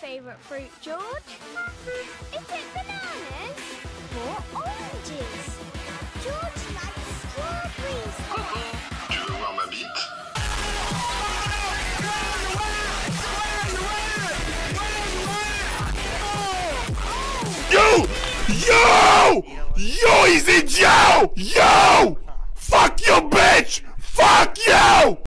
favourite fruit, George? Is it bananas or oranges? George likes strawberries. Tu veux voir ma bite? Yo, he's in jail! Yo! Fuck you, bitch! Fuck you!